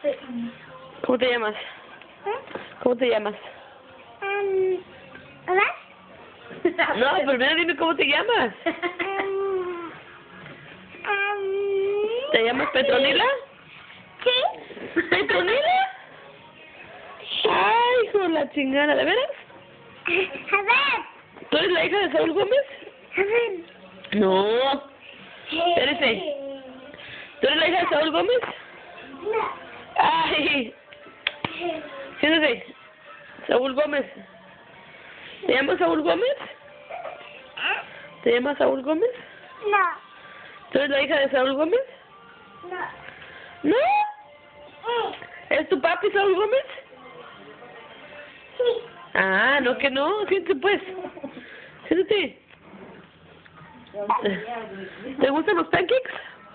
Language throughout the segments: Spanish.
¿Cómo te llamas? ¿Cómo te llamas? ¿Hola? No, primero dime cómo te llamas. ¿Te llamas Petronila? Sí. ¿Petronila? Ay, hijo de la chingada, ¿de veras? A ver. ¿Tú eres la hija de Saúl Gómez? A ver. No. Espérese. ¿Tú eres la hija de Saúl Gómez? No. Ay. Siéntate. Saúl Gómez. ¿Te llamas Saúl Gómez? ¿Te llamas Saúl Gómez? No. ¿Tú eres la hija de Saúl Gómez? No. ¿No? ¿Es tu papi Saúl Gómez? Sí. Ah, no que no. Siéntate pues. Siéntate. ¿Te gustan los pancakes?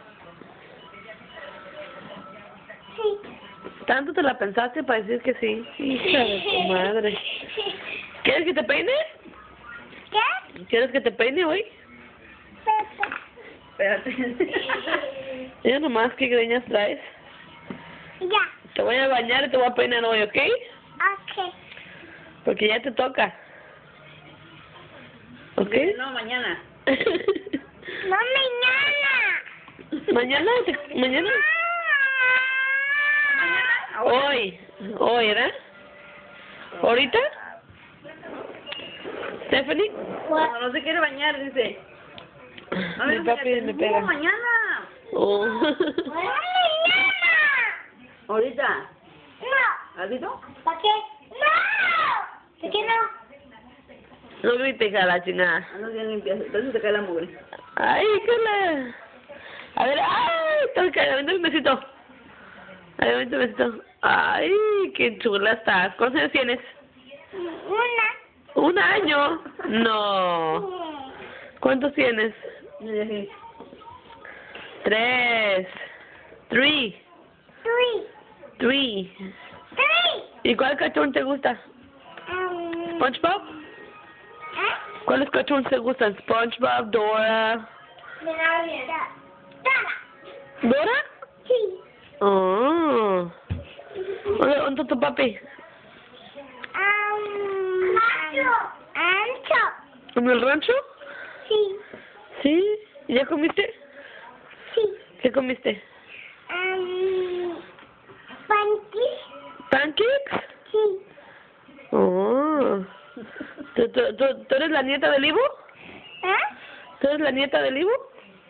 Sí. ¿Tanto te la pensaste para decir que sí? Hija de tu madre. ¿Quieres que te peine? ¿Qué? ¿Quieres que te peine hoy? Espérate. Ya nomás, ¿qué greñas traes? Ya. Te voy a bañar y te voy a peinar hoy, ¿ok? Ok. Porque ya te toca. ¿Ok? No, mañana. No, mañana. ¿Mañana? ¿Mañana? Hoy. Hoy, ¿verdad? ¿Ahorita? ¿Stephanie? No se quiere bañar, dice. A Mi ver, papi me pega. No, mañana. Oh. No, mañana. ¿Ahorita? No. ¿Has visto? ¿Para qué? No. ¿Por qué no? No grites, hija de la chingada. Andas bien limpias, entonces te cae la mugre. Ay, qué la... A ver, ay, toca, dame un besito. Ay, dame un besito. Ay, qué chula estás. ¿Cuántos años tienes? Una. ¿Un año? No. ¿Cuántos tienes? Ya, sí. 3. 3. Three. ¿Y cuál cartoon te gusta? ¿SpongeBob? ¿Cuáles cartoons te gustan? ¿SpongeBob, Dora? ¿Dora? Sí. Oh. ¿Dónde está tu papi? Ancho. ¿En el rancho? Sí. ¿Sí? ¿Y ya comiste? Sí. ¿Qué comiste? Panquis. ¿Pancakes? Sí. Oh. ¿Tú eres la nieta del Ivo? ¿Tú eres la nieta del Ivo?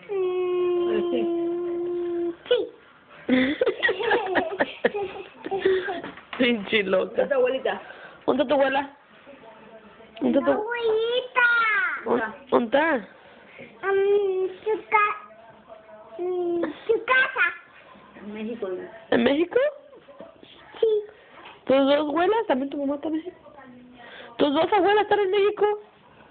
Sí. Pinche loca. ¿Esta abuelita? ¿Dónde está tu abuela? ¿Dónde está tu... Abuelita. ¿Dónde está? Su casa. En México. ¿En México? Sí. ¿Tus dos abuelas? ¿También tu mamá está en México? ¿Tus dos abuelas están en México?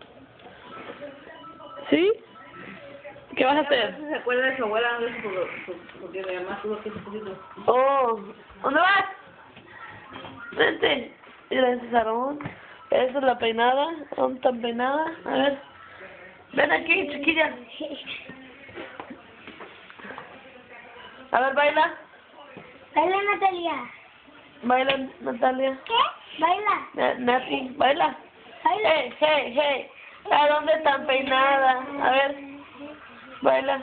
¿Sí? ¿Qué vas a hacer? ¿Se acuerda de su abuela? No sé porque mi mamá tuvo que se puso. Oh, ¿dónde vas? Vente. Mira ese sarón. Esa es la peinada. ¿Dónde está peinada? A ver. Ven aquí, chiquilla. A ver, baila. Baila, Natalia. Baila, Natalia. ¿Qué? Baila. Nati, baila. Baila. Hey. ¿A dónde están peinadas? A ver. Baila.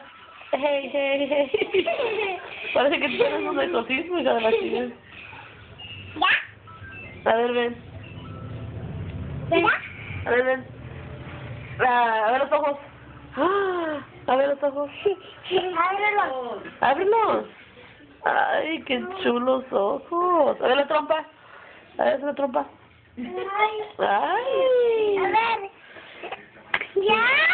Hey. Parece que tienes un exorcismo, hija de la chingada. ¿Ya? A ver, ven. ¿Verdad? A ver, ven. A ver los ojos. A ver los ojos. Ábrelo. Ábrelos. Ay, qué chulos ojos. A ver la trompa. A ver la trompa. Ay. Ay. A ver. ¿Ya?